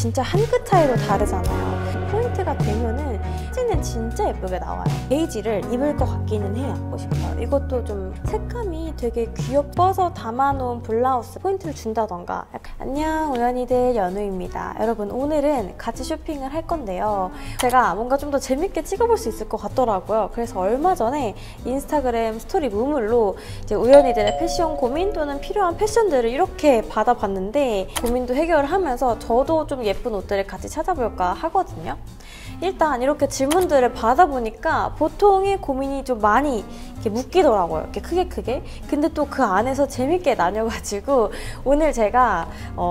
진짜 한 끗 차이로 다르잖아요. 포인트가 되면은 사진은 진짜 예쁘게 나와요. 베이지를 입을 것 같기는 해요. 보고 싶어요. 이것도 좀 색감이 되게 귀여워서 담아놓은 블라우스 포인트를 준다던가. 안녕 우연이들 연우입니다. 여러분 오늘은 같이 쇼핑을 할 건데요. 제가 뭔가 좀 더 재밌게 찍어볼 수 있을 것 같더라고요. 그래서 얼마 전에 인스타그램 스토리 무물로 이제 우연이들의 패션 고민 또는 필요한 패션들을 이렇게 받아봤는데 고민도 해결을 하면서 저도 좀 예쁜 옷들을 같이 찾아볼까 하거든요. 일단 이렇게 질문들을 받아보니까 보통의 고민이 좀 많이 이렇게 묶이더라고요. 이렇게 크게. 근데 또 그 안에서 재밌게 나뉘어가지고 오늘 제가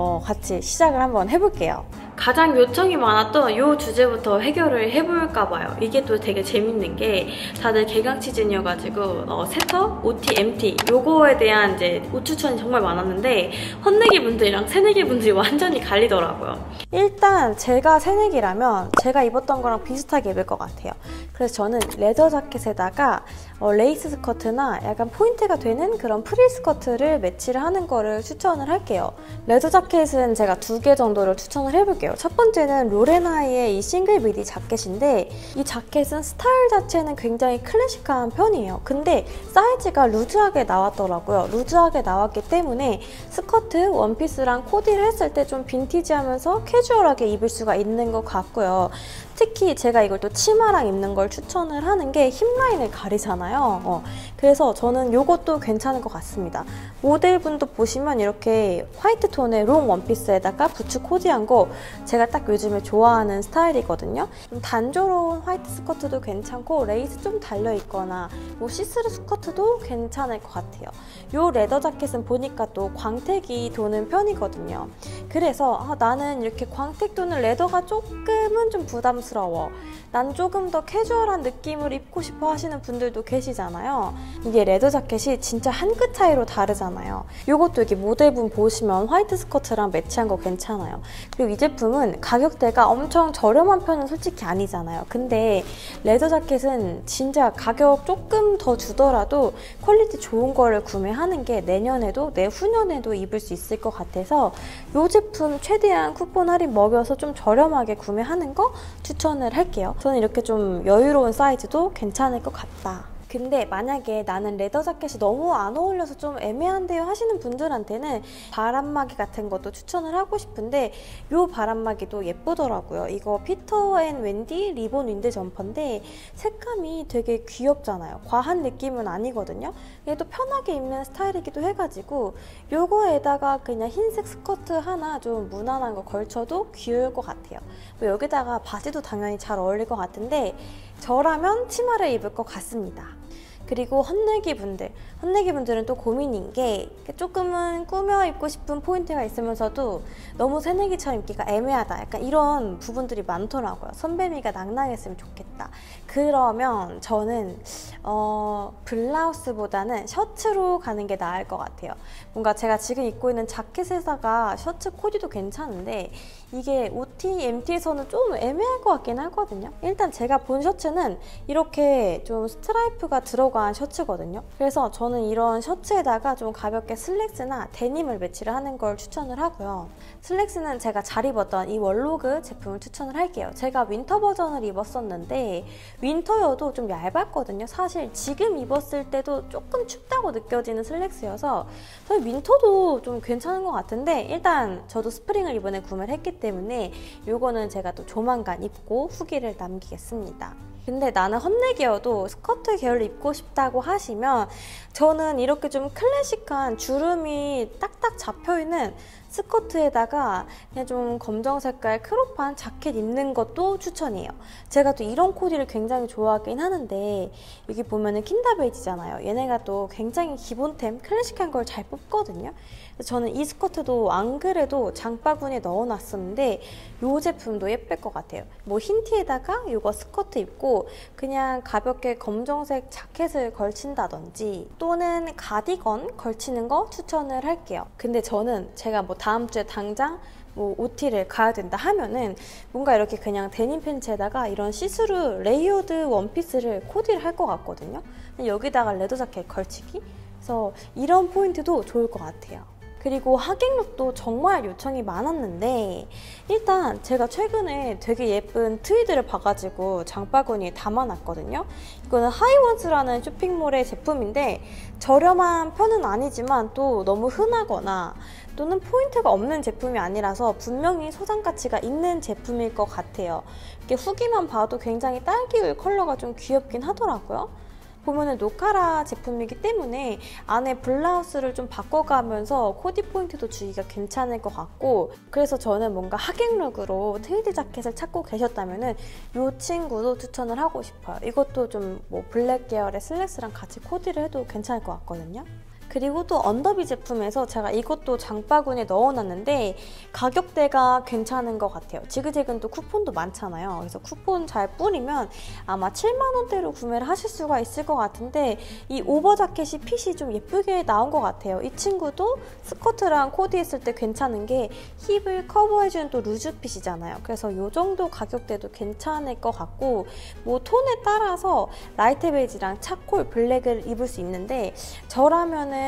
같이 시작을 한번 해볼게요. 가장 요청이 많았던 이 주제부터 해결을 해볼까 봐요. 이게 또 되게 재밌는 게 다들 개강 시즌이어가지고 세터, OT, MT 요거에 대한 이제 옷 추천이 정말 많았는데 헌내기 분들이랑 새내기 분들이 완전히 갈리더라고요. 일단 제가 새내기라면 제가 입었던 거랑 비슷하게 입을 것 같아요. 그래서 저는 레더 자켓에다가 레이스 스커트나 약간 포인트가 되는 그런 프릴 스커트를 매치를 하는 거를 추천을 할게요. 레더 자켓은 제가 2개 정도를 추천을 해볼게요. 첫 번째는 로렌하이의 이 싱글 미디 자켓인데 이 자켓은 스타일 자체는 굉장히 클래식한 편이에요. 근데 사이즈가 루즈하게 나왔더라고요. 루즈하게 나왔기 때문에 스커트, 원피스랑 코디를 했을 때 좀 빈티지하면서 캐주얼하게 입을 수가 있는 것 같고요. 특히 제가 이걸 또 치마랑 입는 걸 추천을 하는 게 힙라인을 가리잖아요. 그래서 저는 이것도 괜찮은 것 같습니다. 모델분도 보시면 이렇게 화이트 톤의 롱 원피스에다가 부츠 코디한 거 제가 딱 요즘에 좋아하는 스타일이거든요. 좀 단조로운 화이트 스커트도 괜찮고 레이스 좀 달려있거나 뭐 시스루 스커트도 괜찮을 것 같아요. 이 레더 자켓은 보니까 또 광택이 도는 편이거든요. 그래서 나는 이렇게 광택 도는 레더가 조금은 좀 부담스러워. 난 조금 더 캐주얼한 느낌을 입고 싶어 하시는 분들도 계시잖아요. 이게 레더 자켓이 진짜 한 끗 차이로 다르잖아요. 이것도 이렇게 모델분 보시면 화이트 스커트랑 매치한 거 괜찮아요. 그리고 이 제품은 가격대가 엄청 저렴한 편은 솔직히 아니잖아요. 근데 레더 자켓은 진짜 가격 조금 더 주더라도 퀄리티 좋은 거를 구매하는 게 내년에도 내후년에도 입을 수 있을 것 같아서 이 제품 최대한 쿠폰 할인 먹여서 좀 저렴하게 구매하는 거 추천을 할게요. 저는 이렇게 좀 여유로운 사이즈도 괜찮을 것 같다. 근데 만약에 나는 레더 자켓이 너무 안 어울려서 좀 애매한데요 하시는 분들한테는 바람막이 같은 것도 추천을 하고 싶은데 이 바람막이도 예쁘더라고요. 이거 피터 앤 웬디 리본 윈드 점퍼인데 색감이 되게 귀엽잖아요. 과한 느낌은 아니거든요. 얘도 편하게 입는 스타일이기도 해가지고 요거에다가 그냥 흰색 스커트 하나 좀 무난한 거 걸쳐도 귀여울 것 같아요. 뭐 여기다가 바지도 당연히 잘 어울릴 것 같은데 저라면 치마를 입을 것 같습니다. 그리고 헌내기 분들은 또 고민인 게 조금은 꾸며 입고 싶은 포인트가 있으면서도 너무 새내기처럼 입기가 애매하다. 약간 이런 부분들이 많더라고요. 선배미가 낭낭했으면 좋겠다. 그러면 저는 블라우스보다는 셔츠로 가는 게 나을 것 같아요. 뭔가 제가 지금 입고 있는 자켓에다가 셔츠 코디도 괜찮은데 이게 OT, MT에서는 좀 애매할 것 같긴 하거든요. 일단 제가 본 셔츠는 이렇게 좀 스트라이프가 들어간 셔츠거든요. 그래서 저는 이런 셔츠에다가 좀 가볍게 슬랙스나 데님을 매치를 하는 걸 추천을 하고요. 슬랙스는 제가 잘 입었던 이 월로그 제품을 추천을 할게요. 제가 윈터 버전을 입었었는데 윈터여도 좀 얇았거든요. 사실 지금 입었을 때도 조금 춥다고 느껴지는 슬랙스여서 저는 윈터도 좀 괜찮은 것 같은데 일단 저도 스프링을 이번에 구매를 했기 때문에 이거는 제가 또 조만간 입고 후기를 남기겠습니다. 근데 나는 헌내기여도 스커트 계열을 입고 싶다고 하시면 저는 이렇게 좀 클래식한 주름이 딱딱 잡혀있는 스커트에다가 그냥 좀 검정 색깔 크롭한 자켓 입는 것도 추천이에요. 제가 또 이런 코디를 굉장히 좋아하긴 하는데 여기 보면은 킨다 베이지잖아요. 얘네가 또 굉장히 기본템 클래식한 걸 잘 뽑거든요. 그래서 저는 이 스커트도 안 그래도 장바구니에 넣어놨었는데 이 제품도 예쁠 것 같아요. 뭐 흰 티에다가 이거 스커트 입고 그냥 가볍게 검정색 자켓을 걸친다든지 또는 가디건 걸치는 거 추천을 할게요. 근데 저는 제가 뭐 다음 주에 당장 뭐 OT를 가야 된다 하면은 뭔가 이렇게 그냥 데님 팬츠에다가 이런 시스루 레이어드 원피스를 코디를 할 것 같거든요. 여기다가 레더 자켓 걸치기? 그래서 이런 포인트도 좋을 것 같아요. 그리고 하객룩도 정말 요청이 많았는데 일단 제가 최근에 되게 예쁜 트위드를 봐가지고 장바구니에 담아놨거든요. 이거는 하이원스라는 쇼핑몰의 제품인데 저렴한 편은 아니지만 또 너무 흔하거나 또는 포인트가 없는 제품이 아니라서 분명히 소장 가치가 있는 제품일 것 같아요. 이렇게 후기만 봐도 굉장히 딸기우유 컬러가 좀 귀엽긴 하더라고요. 보면은 노카라 제품이기 때문에 안에 블라우스를 좀 바꿔가면서 코디 포인트도 주기가 괜찮을 것 같고, 그래서 저는 뭔가 하객룩으로 트위드 자켓을 찾고 계셨다면은 이 친구도 추천을 하고 싶어요. 이것도 좀 뭐 블랙 계열의 슬랙스랑 같이 코디를 해도 괜찮을 것 같거든요. 그리고 또 언더비 제품에서 제가 이것도 장바구니에 넣어놨는데 가격대가 괜찮은 것 같아요. 지그재그는 또 쿠폰도 많잖아요. 그래서 쿠폰 잘 뿌리면 아마 7만 원대로 구매를 하실 수가 있을 것 같은데 이 오버 자켓이 핏이 좀 예쁘게 나온 것 같아요. 이 친구도 스커트랑 코디했을 때 괜찮은 게 힙을 커버해주는 또 루즈 핏이잖아요. 그래서 이 정도 가격대도 괜찮을 것 같고, 뭐 톤에 따라서 라이트 베이지랑 차콜 블랙을 입을 수 있는데 저라면은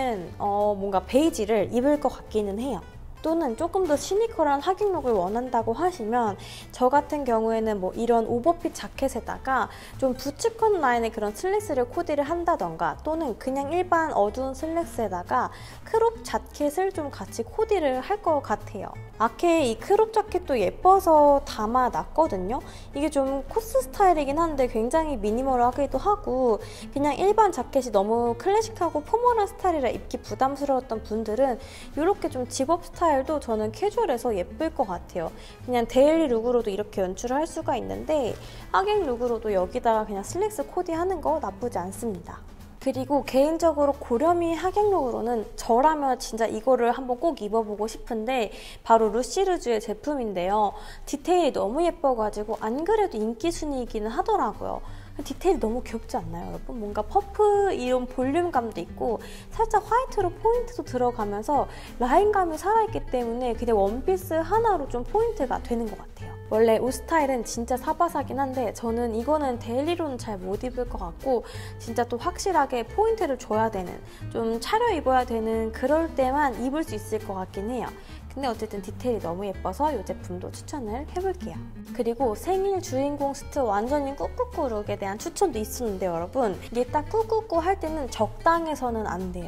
뭔가 베이지를 입을 것 같기는 해요. 또는 조금 더 시니컬한 하객룩을 원한다고 하시면 저 같은 경우에는 뭐 이런 오버핏 자켓에다가 좀 부츠컷 라인의 그런 슬랙스를 코디를 한다던가, 또는 그냥 일반 어두운 슬랙스에다가 크롭 자켓을 좀 같이 코디를 할 것 같아요. 아케 이 크롭 자켓도 예뻐서 담아놨거든요. 이게 좀 코스 스타일이긴 한데 굉장히 미니멀하기도 하고, 그냥 일반 자켓이 너무 클래식하고 포멀한 스타일이라 입기 부담스러웠던 분들은 이렇게 좀 집업 스타일도 저는 캐주얼해서 예쁠 것 같아요. 그냥 데일리 룩으로도 이렇게 연출을 할 수가 있는데 하객 룩으로도 여기다가 그냥 슬랙스 코디하는 거 나쁘지 않습니다. 그리고 개인적으로 고렴이 하객룩으로는 저라면 진짜 이거를 한번 꼭 입어보고 싶은데 바로 루시르주의 제품인데요. 디테일이 너무 예뻐가지고 안 그래도 인기 순위이기는 하더라고요. 디테일이 너무 귀엽지 않나요, 여러분? 뭔가 퍼프 이런 볼륨감도 있고 살짝 화이트로 포인트도 들어가면서 라인감이 살아있기 때문에 그냥 원피스 하나로 좀 포인트가 되는 것 같아요. 원래 옷 스타일은 진짜 사바사긴 한데 저는 이거는 데일리로는 잘 못 입을 것 같고 진짜 또 확실하게 포인트를 줘야 되는, 좀 차려입어야 되는 그럴 때만 입을 수 있을 것 같긴 해요. 근데 어쨌든 디테일이 너무 예뻐서 이 제품도 추천을 해볼게요. 그리고 생일 주인공 스트 완전히 꾹꾹꾹 룩에 대한 추천도 있었는데 여러분, 이게 딱 꾹꾹꾹 할 때는 적당해서는 안 돼요.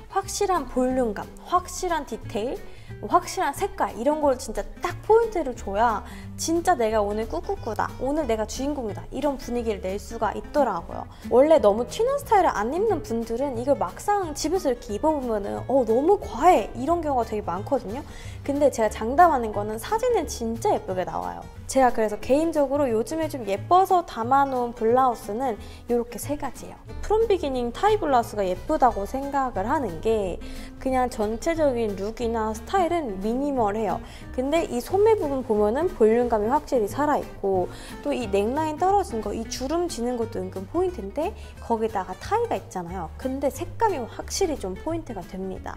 확실한 볼륨감, 확실한 디테일, 확실한 색깔 이런 걸 진짜 딱 포인트를 줘야 진짜 내가 오늘 꾹꾹꾹다, 오늘 내가 주인공이다 이런 분위기를 낼 수가 있더라고요. 원래 너무 튀는 스타일을 안 입는 분들은 이걸 막상 집에서 이렇게 입어보면은 너무 과해 이런 경우가 되게 많거든요. 근데 제가 장담하는 거는 사진은 진짜 예쁘게 나와요. 제가 그래서 개인적으로 요즘에 좀 예뻐서 담아놓은 블라우스는 이렇게 세 가지예요. 프롬 비기닝 타이 블라우스가 예쁘다고 생각을 하는 게 그냥 전체적인 룩이나 스타일은 미니멀해요. 근데 이 소매 부분 보면은 볼륨감이 확실히 살아있고, 또 이 넥라인 떨어진 거, 이 주름 지는 것도 은근 포인트인데 거기다가 타이가 있잖아요. 근데 색감이 확실히 좀 포인트가 됩니다.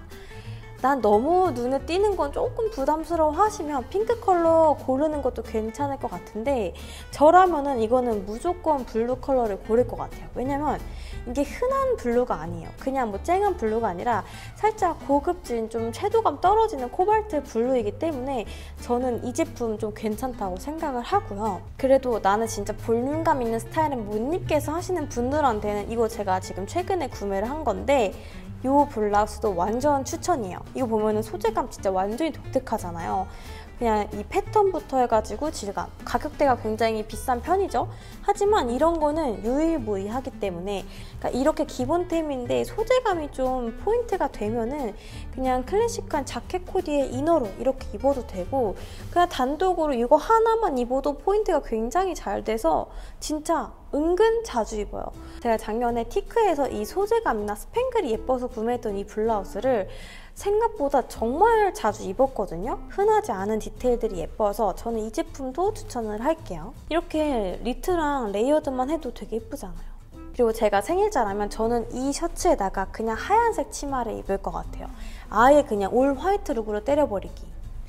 난 너무 눈에 띄는 건 조금 부담스러워 하시면 핑크 컬러 고르는 것도 괜찮을 것 같은데 저라면은 이거는 무조건 블루 컬러를 고를 것 같아요. 왜냐면 이게 흔한 블루가 아니에요. 그냥 뭐 쨍한 블루가 아니라 살짝 고급진 좀 채도감 떨어지는 코발트 블루이기 때문에 저는 이 제품 좀 괜찮다고 생각을 하고요. 그래도 나는 진짜 볼륨감 있는 스타일은 못 입겠어 하시는 분들한테는 이거 제가 지금 최근에 구매를 한 건데 이 블라우스도 완전 추천이에요. 이거 보면은 소재감 진짜 완전히 독특하잖아요. 그냥 이 패턴부터 해가지고 질감, 가격대가 굉장히 비싼 편이죠. 하지만 이런 거는 유일무이하기 때문에, 그러니까 이렇게 기본템인데 소재감이 좀 포인트가 되면은 그냥 클래식한 자켓 코디에 이너로 이렇게 입어도 되고, 그냥 단독으로 이거 하나만 입어도 포인트가 굉장히 잘 돼서 진짜 은근 자주 입어요. 제가 작년에 티크에서 이 소재감이나 스팽글이 예뻐서 구매했던 이 블라우스를 생각보다 정말 자주 입었거든요. 흔하지 않은 디테일들이 예뻐서 저는 이 제품도 추천을 할게요. 이렇게 리트랑 레이어드만 해도 되게 예쁘잖아요. 그리고 제가 생일자라면 저는 이 셔츠에다가 그냥 하얀색 치마를 입을 것 같아요. 아예 그냥 올 화이트 룩으로 때려버리기.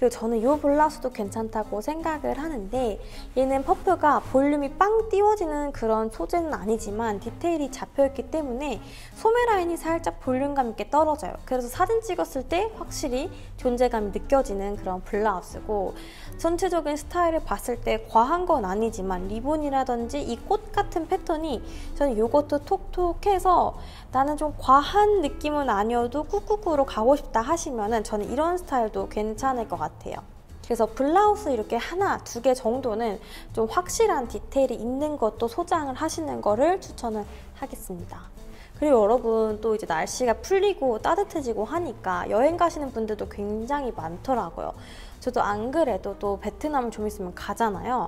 그리고 저는 이 블라우스도 괜찮다고 생각을 하는데 얘는 퍼프가 볼륨이 빵 띄워지는 그런 소재는 아니지만 디테일이 잡혀있기 때문에 소매 라인이 살짝 볼륨감 있게 떨어져요. 그래서 사진 찍었을 때 확실히 존재감이 느껴지는 그런 블라우스고 전체적인 스타일을 봤을 때 과한 건 아니지만 리본이라든지 이 꽃 같은 패턴이 저는 이것도 톡톡해서 나는 좀 과한 느낌은 아니어도 꾹꾹꾹으로 가고 싶다 하시면은 저는 이런 스타일도 괜찮을 것 같아요. 그래서 블라우스 이렇게 하나, 두 개 정도는 좀 확실한 디테일이 있는 것도 소장을 하시는 거를 추천을 하겠습니다. 그리고 여러분 또 이제 날씨가 풀리고 따뜻해지고 하니까 여행 가시는 분들도 굉장히 많더라고요. 저도 안 그래도 또 베트남을 좀 있으면 가잖아요.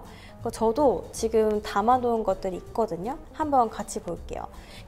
저도 지금 담아놓은 것들이 있거든요. 한번 같이 볼게요.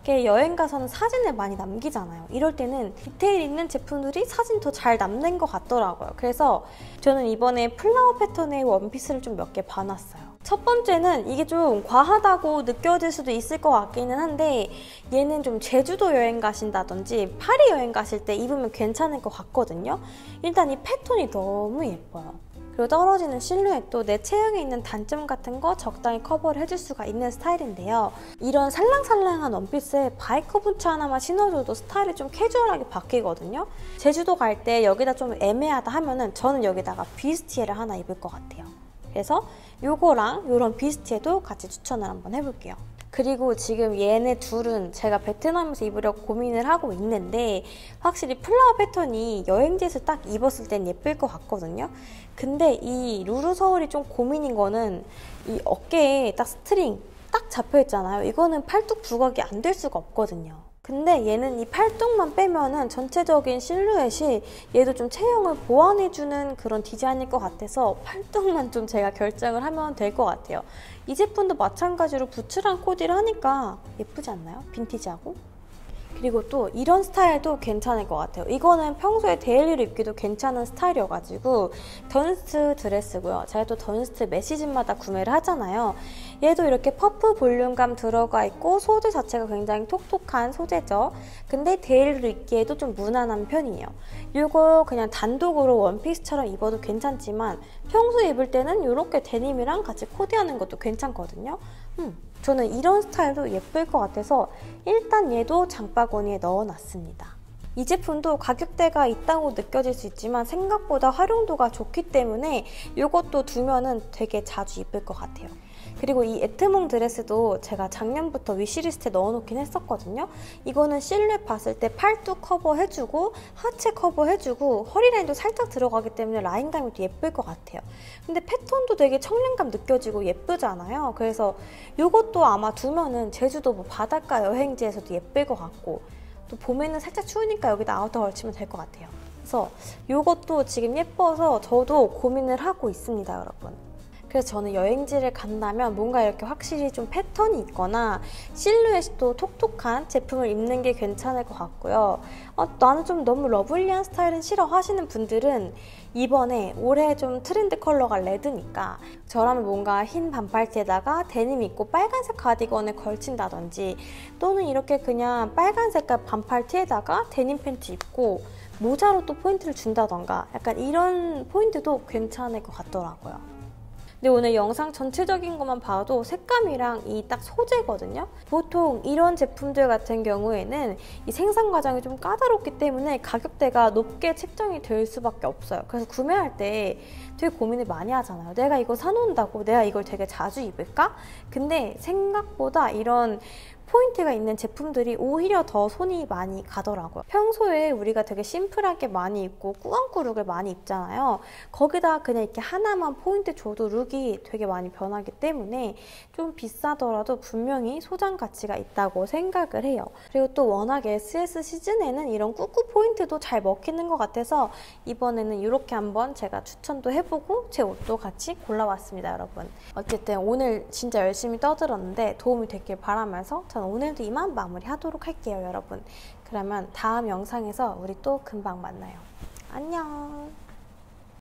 여행 가서는 사진을 많이 남기잖아요. 이럴 때는 디테일 있는 제품들이 사진 더 잘 남는 것 같더라고요. 그래서 저는 이번에 플라워 패턴의 원피스를 좀 몇 개 봐놨어요. 첫 번째는 이게 좀 과하다고 느껴질 수도 있을 것 같기는 한데 얘는 좀 제주도 여행 가신다든지 파리 여행 가실 때 입으면 괜찮을 것 같거든요. 일단 이 패턴이 너무 예뻐요. 그리고 떨어지는 실루엣도 내 체형에 있는 단점 같은 거 적당히 커버를 해줄 수가 있는 스타일인데요. 이런 살랑살랑한 원피스에 바이커 부츠 하나만 신어줘도 스타일이 좀 캐주얼하게 바뀌거든요. 제주도 갈 때 여기다 좀 애매하다 하면은 저는 여기다가 비스티에를 하나 입을 것 같아요. 그래서 요거랑 요런 비스티에도 같이 추천을 한번 해볼게요. 그리고 지금 얘네 둘은 제가 베트남에서 입으려고 고민을 하고 있는데 확실히 플라워 패턴이 여행지에서 딱 입었을 땐 예쁠 것 같거든요. 근데 이 루루 서울이 좀 고민인 거는 이 어깨에 딱 스트링 딱 잡혀 있잖아요. 이거는 팔뚝 부각이 안 될 수가 없거든요. 근데 얘는 이 팔뚝만 빼면은 전체적인 실루엣이 얘도 좀 체형을 보완해주는 그런 디자인일 것 같아서 팔뚝만 좀 제가 결정을 하면 될 것 같아요. 이 제품도 마찬가지로 부츠랑 코디를 하니까 예쁘지 않나요? 빈티지하고? 그리고 또 이런 스타일도 괜찮을 것 같아요. 이거는 평소에 데일리로 입기도 괜찮은 스타일이어가지고 던스트 드레스고요. 제가 또 던스트 매 시즌마다 구매를 하잖아요. 얘도 이렇게 퍼프 볼륨감 들어가 있고 소재 자체가 굉장히 톡톡한 소재죠. 근데 데일리로 입기에도 좀 무난한 편이에요. 이거 그냥 단독으로 원피스처럼 입어도 괜찮지만 평소에 입을 때는 이렇게 데님이랑 같이 코디하는 것도 괜찮거든요. 저는 이런 스타일도 예쁠 것 같아서 일단 얘도 장바구니에 넣어놨습니다. 이 제품도 가격대가 있다고 느껴질 수 있지만 생각보다 활용도가 좋기 때문에 이것도 두면은 되게 자주 입을 것 같아요. 그리고 이 에트몽 드레스도 제가 작년부터 위시리스트에 넣어놓긴 했었거든요. 이거는 실루엣 봤을 때 팔뚝 커버해주고 하체 커버해주고 허리라인도 살짝 들어가기 때문에 라인감이 또 예쁠 것 같아요. 근데 패턴도 되게 청량감 느껴지고 예쁘잖아요. 그래서 이것도 아마 두면은 제주도 뭐 바닷가 여행지에서도 예쁠 것 같고 또 봄에는 살짝 추우니까 여기다 아우터 걸치면 될 것 같아요. 그래서 이것도 지금 예뻐서 저도 고민을 하고 있습니다, 여러분. 그래서 저는 여행지를 간다면 뭔가 이렇게 확실히 좀 패턴이 있거나 실루엣이 또 톡톡한 제품을 입는 게 괜찮을 것 같고요. 나는 좀 너무 러블리한 스타일은 싫어 하시는 분들은 이번에 올해 좀 트렌드 컬러가 레드니까 저라면 뭔가 흰 반팔티에다가 데님 입고 빨간색 가디건을 걸친다든지 또는 이렇게 그냥 빨간 색깔 반팔티에다가 데님 팬츠 입고 모자로 또 포인트를 준다던가 약간 이런 포인트도 괜찮을 것 같더라고요. 근데 오늘 영상 전체적인 것만 봐도 색감이랑 이 딱 소재거든요. 보통 이런 제품들 같은 경우에는 이 생산 과정이 좀 까다롭기 때문에 가격대가 높게 책정이 될 수밖에 없어요. 그래서 구매할 때 되게 고민을 많이 하잖아요. 내가 이거 사놓는다고 내가 이걸 되게 자주 입을까? 근데 생각보다 이런 포인트가 있는 제품들이 오히려 더 손이 많이 가더라고요. 평소에 우리가 되게 심플하게 많이 입고 꾸안꾸 룩을 많이 입잖아요. 거기다 그냥 이렇게 하나만 포인트 줘도 룩이 되게 많이 변하기 때문에 좀 비싸더라도 분명히 소장 가치가 있다고 생각을 해요. 그리고 또 워낙에 SS 시즌에는 이런 꾸꾸 포인트도 잘 먹히는 것 같아서 이번에는 이렇게 한번 제가 추천도 해보고 제 옷도 같이 골라왔습니다, 여러분. 어쨌든 오늘 진짜 열심히 떠들었는데 도움이 됐길 바라면서 저는 오늘도 이만 마무리하도록 할게요, 여러분. 그러면 다음 영상에서 우리 또 금방 만나요. 안녕!